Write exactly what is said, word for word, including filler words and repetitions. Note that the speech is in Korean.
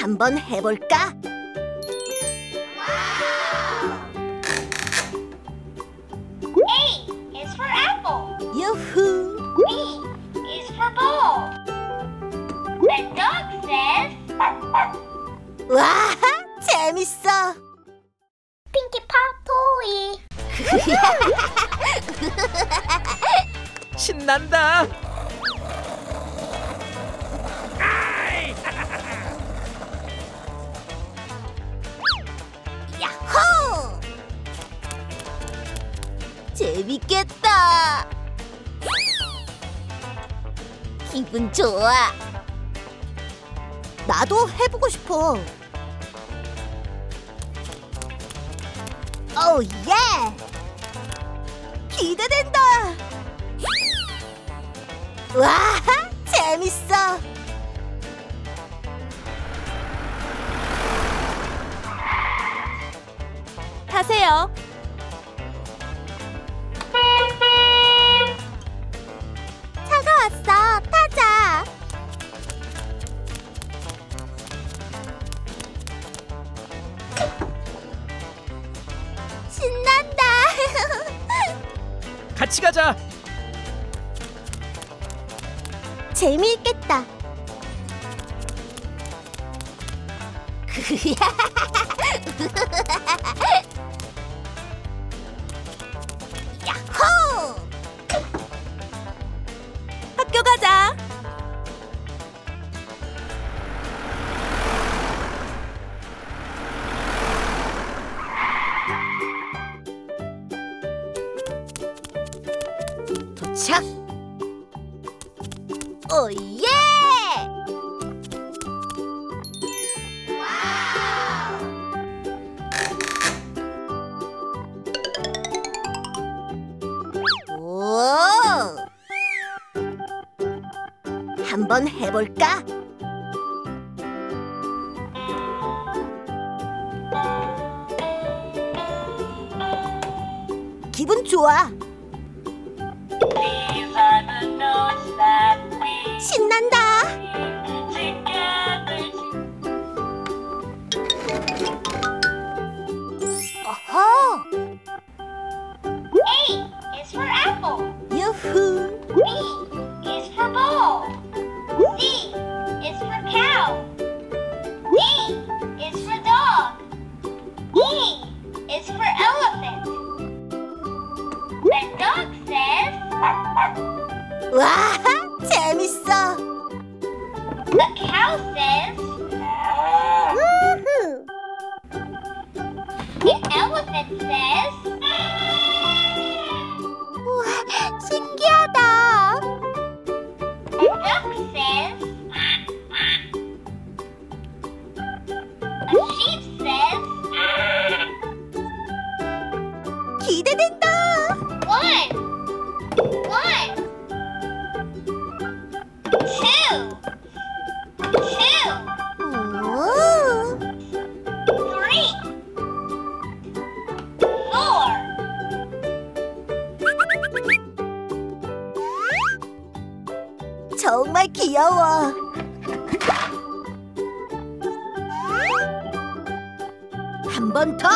한번 해볼까? A is for apple. 유후! B is for ball. The dog says, 와, 재밌어! 핑키팝토이. 신난다. 야호! 재밌겠다. 기분 좋아. 나도 해보고 싶어. 오 예! 기대된다. 와, 재밌어. 타세요. 차가 왔어. 타자. 신난다. 같이 가자. 재미있겠다. 야호! 학교 가자. 도착. 오예! 오! 한번 해볼까? 기분 좋아. These are the notes that we 신난다. together. 어허! A is for apple. 유후! B is for ball. C is for cow. D is for dog. E is for elephant. The dog says, 와, 재밌어. the cow says, 우후! the elephant says, 우와, 신기하다. the duck says, a sheep says, 기대된다. one, one, two, two, 오, three, four, 정말 귀여워. 한 번 더.